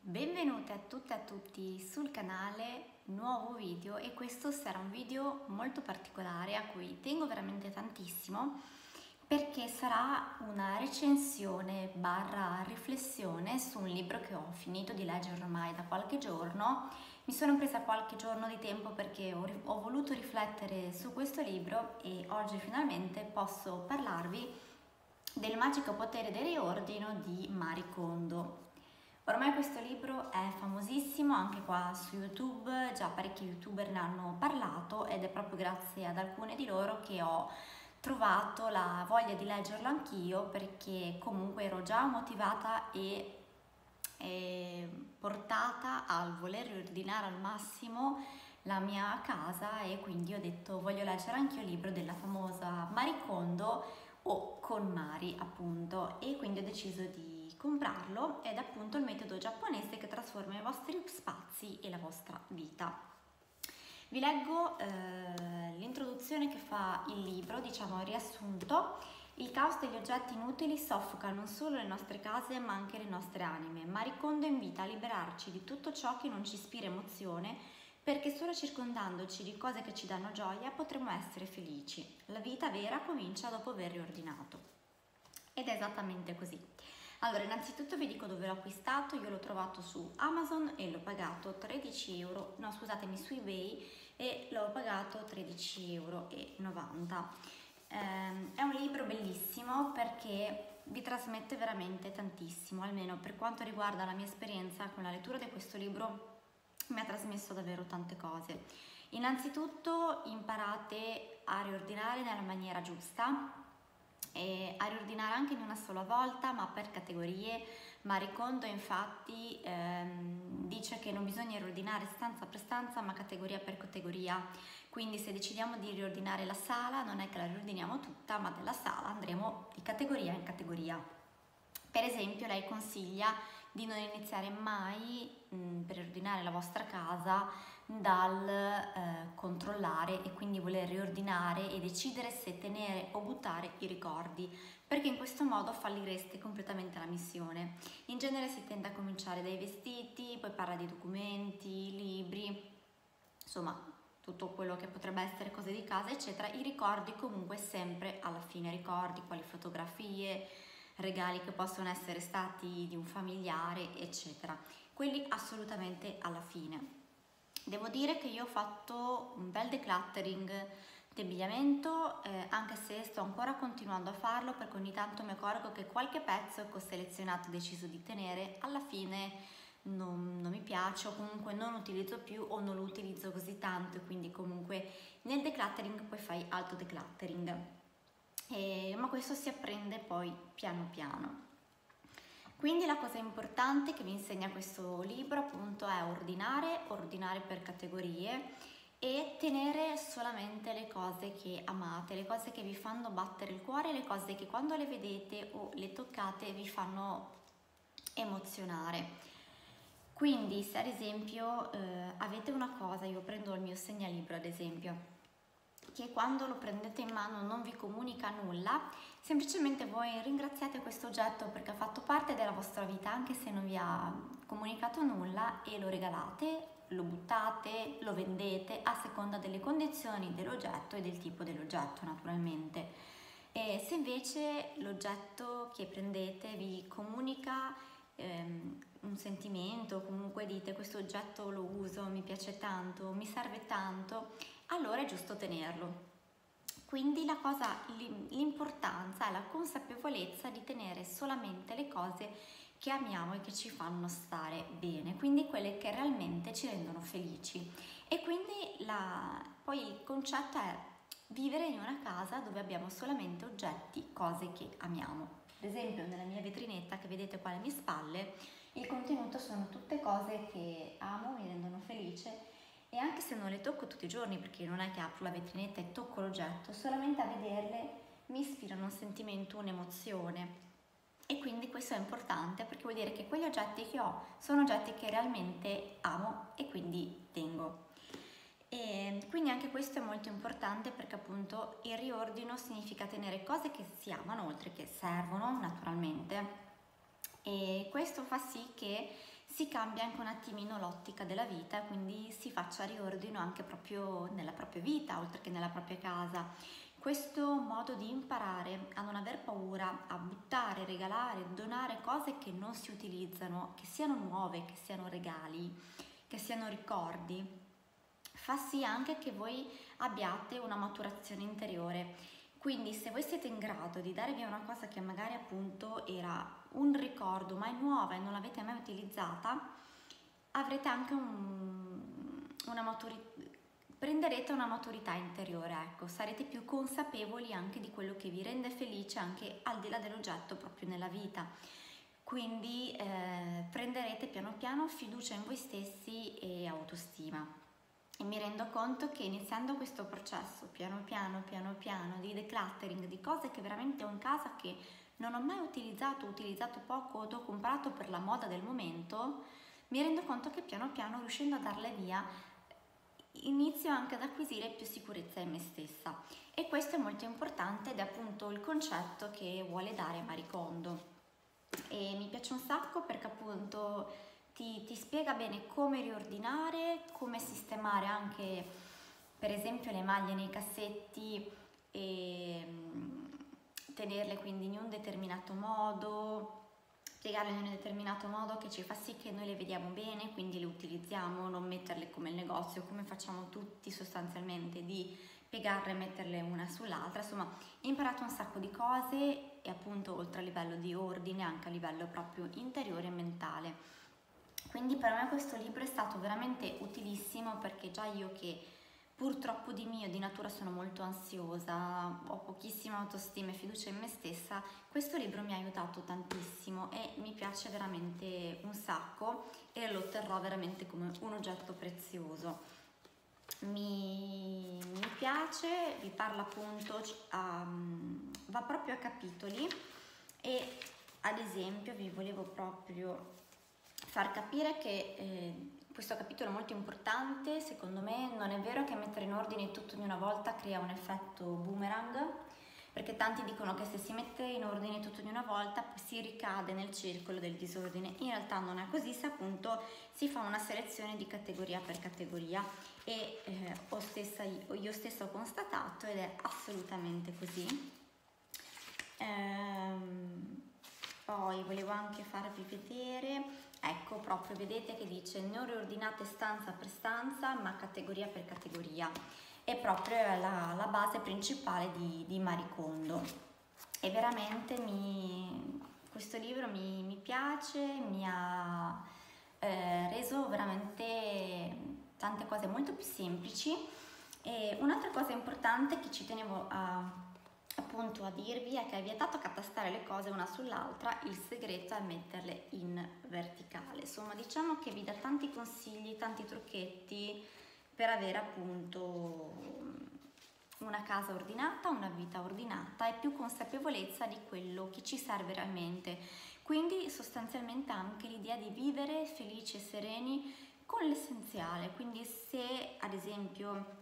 Benvenute a tutte e a tutti sul canale, nuovo video, e questo sarà un video molto particolare a cui tengo veramente tantissimo perché sarà una recensione barra riflessione su un libro che ho finito di leggere ormai da qualche giorno. Mi sono presa qualche giorno di tempo perché ho voluto riflettere su questo libro e oggi finalmente posso parlarvi del magico potere del riordino di Marie Kondo. Ormai questo libro è famosissimo anche qua su YouTube, già parecchi youtuber ne hanno parlato ed è proprio grazie ad alcune di loro che ho trovato la voglia di leggerlo anch'io, perché comunque ero già motivata e portata al voler riordinare al massimo la mia casa, e quindi ho detto voglio leggere anch'io il libro della famosa Marie Kondo, o KonMari appunto, e quindi ho deciso di comprarlo. Ed è appunto il metodo giapponese che trasforma i vostri spazi e la vostra vita. Vi leggo l'introduzione che fa il libro, diciamo il riassunto. Il caos degli oggetti inutili soffoca non solo le nostre case ma anche le nostre anime. Marie Kondo invita a liberarci di tutto ciò che non ci ispira emozione, perché solo circondandoci di cose che ci danno gioia potremo essere felici. La vita vera comincia dopo aver riordinato. Ed è esattamente così. Allora, innanzitutto vi dico dove l'ho acquistato. Io l'ho trovato su Amazon e l'ho pagato 13 euro, no scusatemi, su eBay, e l'ho pagato 13,90 euro. È un libro bellissimo perché vi trasmette veramente tantissimo, almeno per quanto riguarda la mia esperienza con la lettura di questo libro. Mi ha trasmesso davvero tante cose. Innanzitutto imparate a riordinare nella maniera giusta, e a riordinare anche in una sola volta ma per categorie. Marie Kondo infatti dice che non bisogna riordinare stanza per stanza ma categoria per categoria, quindi se decidiamo di riordinare la sala non è che la riordiniamo tutta, ma della sala andremo di categoria in categoria. Per esempio lei consiglia di non iniziare mai per ordinare la vostra casa dal controllare e quindi voler riordinare e decidere se tenere o buttare i ricordi, perché in questo modo fallireste completamente la missione. In genere si tende a cominciare dai vestiti, poi parla di documenti, libri, insomma tutto quello che potrebbe essere cose di casa eccetera. I ricordi comunque sempre alla fine, ricordi quali fotografie, regali che possono essere stati di un familiare eccetera, quelli assolutamente alla fine. Devo dire che io ho fatto un bel decluttering di abbigliamento, anche se sto ancora continuando a farlo perché ogni tanto mi accorgo che qualche pezzo che ho selezionato e deciso di tenere alla fine non mi piace, o comunque non utilizzo più o non lo utilizzo così tanto, e quindi comunque nel decluttering poi fai auto decluttering. Ma questo si apprende poi piano piano. Quindi la cosa importante che vi insegna questo libro appunto è ordinare per categorie e tenere solamente le cose che amate, le cose che vi fanno battere il cuore, le cose che quando le vedete o le toccate vi fanno emozionare. Quindi se ad esempio avete una cosa, io prendo il mio segnalibro ad esempio, che quando lo prendete in mano non vi comunica nulla, semplicemente voi ringraziate questo oggetto perché ha fatto parte della vostra vita anche se non vi ha comunicato nulla, e lo regalate, lo buttate, lo vendete a seconda delle condizioni dell'oggetto e del tipo dell'oggetto naturalmente. E se invece l'oggetto che prendete vi comunica un sentimento, comunque dite questo oggetto lo uso, mi piace tanto, mi serve tanto, allora è giusto tenerlo. Quindi l'importanza è la consapevolezza di tenere solamente le cose che amiamo e che ci fanno stare bene, quindi quelle che realmente ci rendono felici. E quindi poi il concetto è vivere in una casa dove abbiamo solamente oggetti, cose che amiamo. Ad esempio nella mia vetrinetta che vedete qua alle mie spalle, il contenuto sono tutte cose che amo, mi rendono felice, e anche se non le tocco tutti i giorni, perché non è che apro la vetrinetta e tocco l'oggetto, solamente a vederle mi ispirano un sentimento, un'emozione. E quindi questo è importante perché vuol dire che quegli oggetti che ho sono oggetti che realmente amo e quindi tengo. E quindi anche questo è molto importante perché appunto il riordino significa tenere cose che si amano oltre che servono naturalmente, e questo fa sì che si cambia anche un attimino l'ottica della vita, quindi si faccia riordino anche proprio nella propria vita, oltre che nella propria casa. Questo modo di imparare a non aver paura, a buttare, regalare, donare cose che non si utilizzano, che siano nuove, che siano regali, che siano ricordi, fa sì anche che voi abbiate una maturazione interiore. Quindi se voi siete in grado di dare via una cosa che magari appunto era un ricordo ma è nuova e non l'avete mai utilizzata, avrete anche una maturità, prenderete una maturità interiore, ecco, sarete più consapevoli anche di quello che vi rende felice anche al di là dell'oggetto proprio nella vita. Quindi prenderete piano piano fiducia in voi stessi e autostima. E mi rendo conto che iniziando questo processo piano piano di decluttering di cose che veramente ho in casa che non ho mai utilizzato, ho utilizzato poco, o ho comprato per la moda del momento, mi rendo conto che piano piano, riuscendo a darle via, inizio anche ad acquisire più sicurezza in me stessa. E questo è molto importante ed è appunto il concetto che vuole dare Marie Kondo. E mi piace un sacco perché appunto ti spiega bene come riordinare, come sistemare anche per esempio le maglie nei cassetti e tenerle quindi in un determinato modo, piegarle in un determinato modo che ci fa sì che noi le vediamo bene, quindi le utilizziamo, non metterle come il negozio, come facciamo tutti sostanzialmente, di piegarle e metterle una sull'altra. Insomma, ho imparato un sacco di cose e appunto oltre a livello di ordine anche a livello proprio interiore e mentale. Quindi per me questo libro è stato veramente utilissimo perché già io che purtroppo di natura sono molto ansiosa, ho pochissima autostima e fiducia in me stessa, questo libro mi ha aiutato tantissimo e mi piace veramente un sacco e lo terrò veramente come un oggetto prezioso. Mi piace, vi parla appunto, va proprio a capitoli e ad esempio vi volevo proprio far capire che questo capitolo è molto importante. Secondo me non è vero che mettere in ordine tutto di una volta crea un effetto boomerang, perché tanti dicono che se si mette in ordine tutto di una volta si ricade nel circolo del disordine. In realtà non è così, se appunto si fa una selezione di categoria per categoria e io stessa ho constatato ed è assolutamente così. Poi volevo anche farvi vedere, ecco proprio vedete che dice non riordinate stanza per stanza ma categoria per categoria, è proprio la base principale di Marie Kondo e veramente questo libro mi piace, mi ha reso veramente tante cose molto più semplici. E un'altra cosa importante che ci tenevo appunto a dirvi è che è vietato accatastare le cose una sull'altra, il segreto è metterle in verticale. Insomma, diciamo che vi dà tanti consigli, tanti trucchetti per avere appunto una casa ordinata, una vita ordinata e più consapevolezza di quello che ci serve realmente. Quindi sostanzialmente anche l'idea di vivere felici e sereni con l'essenziale. Quindi se ad esempio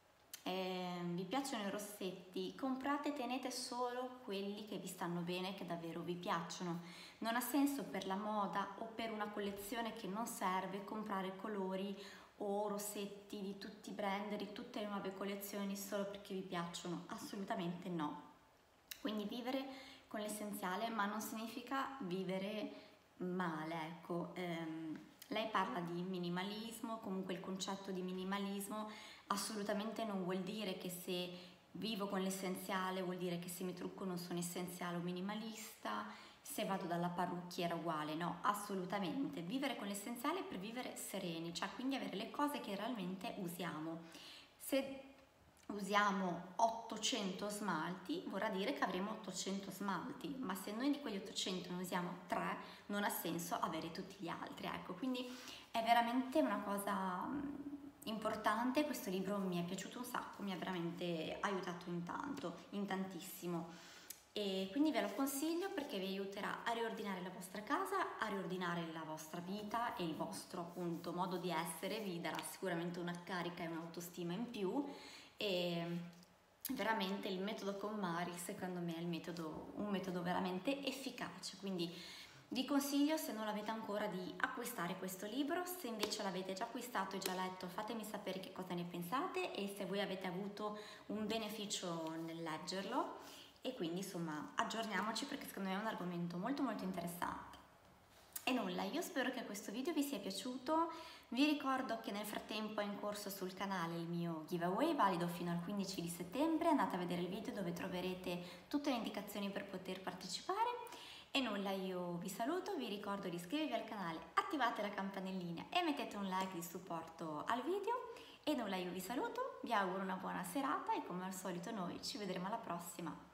vi piacciono i rossetti, comprate e tenete solo quelli che vi stanno bene, che davvero vi piacciono. Non ha senso per la moda o per una collezione che non serve comprare colori o rossetti di tutti i brand, di tutte le nuove collezioni solo perché vi piacciono, assolutamente no. Quindi vivere con l'essenziale, ma non significa vivere male, ecco. Lei parla di minimalismo, comunque il concetto di minimalismo assolutamente non vuol dire che se vivo con l'essenziale vuol dire che se mi trucco non sono essenziale o minimalista, se vado dalla parrucchiera uguale, no, assolutamente. Vivere con l'essenziale è per vivere sereni, cioè quindi avere le cose che realmente usiamo. Se usiamo 800 smalti vorrà dire che avremo 800 smalti, ma se noi di quegli 800 ne usiamo 3 non ha senso avere tutti gli altri, ecco. Quindi è veramente una cosa importante. Questo libro mi è piaciuto un sacco, mi ha veramente aiutato in tantissimo e quindi ve lo consiglio perché vi aiuterà a riordinare la vostra casa, a riordinare la vostra vita e il vostro appunto modo di essere, vi darà sicuramente una carica e un'autostima in più e veramente il metodo KonMari secondo me è un metodo veramente efficace, quindi Vi consiglio, se non l'avete ancora, di acquistare questo libro. Se invece l'avete già acquistato e già letto, fatemi sapere che cosa ne pensate e se voi avete avuto un beneficio nel leggerlo. E quindi insomma aggiorniamoci, perché secondo me è un argomento molto interessante. E nulla, io spero che questo video vi sia piaciuto. Vi ricordo che nel frattempo è in corso sul canale il mio giveaway valido fino al 15 di settembre. Andate a vedere il video dove troverete tutte le indicazioni per poter partecipare. E nulla, io vi saluto, vi ricordo di iscrivervi al canale, attivate la campanellina e mettete un like di supporto al video. E nulla, io vi saluto, vi auguro una buona serata e come al solito noi ci vedremo alla prossima.